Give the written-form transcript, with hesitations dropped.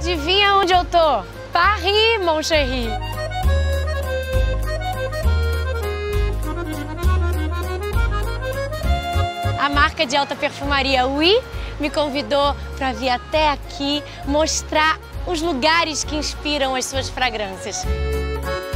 Adivinha onde eu tô? Paris, mon chéri. A marca de alta perfumaria Oui me convidou para vir até aqui mostrar os lugares que inspiram as suas fragrâncias.